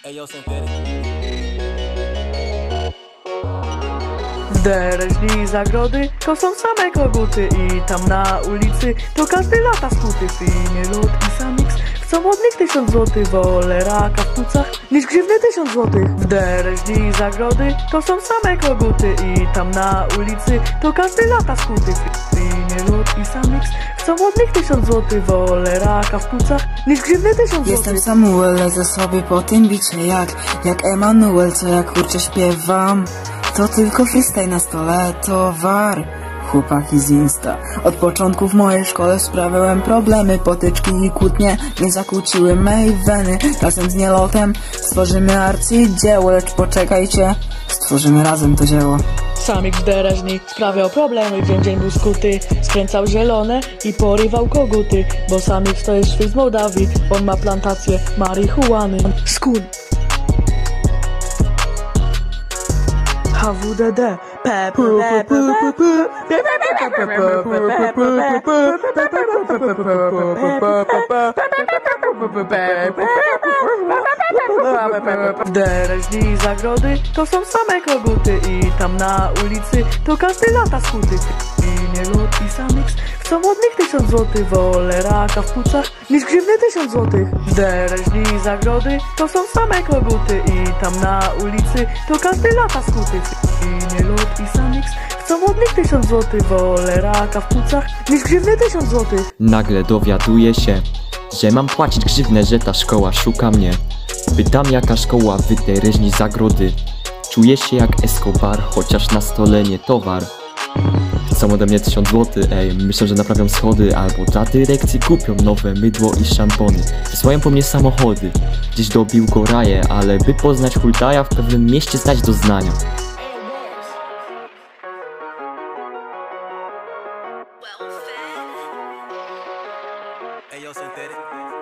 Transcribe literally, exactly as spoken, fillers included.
W Dereźni zagrody to są same koguty i tam na ulicy to każdy lata skuty. W imię Lud i Samix chcą od nich tysiąc złotych, wolę raka w płucach niż grzywny tysiąc złotych. W Dereźni zagrody to są same koguty i tam na ulicy to każdy lata skuty. W imię Lud i Samix chcą od nich tysiąc złotych, wolę raka w płucach niż grzywny tysiąc złotych. Jestem Samuel, lecę sobie po tym bicie jak Jak Emanuel, co ja kurczę śpiewam. To tylko freestyle na stole, towar. Chłopaki z Insta. Od początku w mojej szkole sprawiałem problemy. Potyczki i kłótnie nie zakłóciły mej weny. Razem z Nielotem stworzymy arcydzieło. Lecz poczekajcie, stworzymy razem to dzieło. Samix w Dereźni sprawiał problemy, dzień dzień był skuty. Skręcał zielone i porywał koguty. Bo Samix to jest Szwed z Mołdawii. On ma plantację marihuany. Skun H W D D P P W Dereźni zagrody to są same koguty i tam na ulicy to każdy lata skuty. W imię Lud i Samix chcą od nich tysiąc złotych, wolę raka w płucach niż grzywny tysiąc złotych. W Dereźni zagrody to są same koguty i tam na ulicy to każdy lata skuty. W imię Lud i Samix chcą od nich tysiąc złotych, wolę raka w płucach niż grzywny tysiąc złotych. Nagle dowiaduję się, że mam płacić grzywnę, że ta szkoła szuka mnie. Pytam, jaka szkoła w Dereźni zagrody. Czuję się jak Escobar, chociaż na stole nie towar. Chcą ode mnie tysiąc złotych, ej, myślę, że naprawią schody. Albo dla dyrekcji kupią nowe mydło i szampony. Wysyłają po mnie samochody, gdzieś do Biłgoraje. Ale by poznać hultaja, w pewnym mieście znać doznania. Ayo, Synthetic.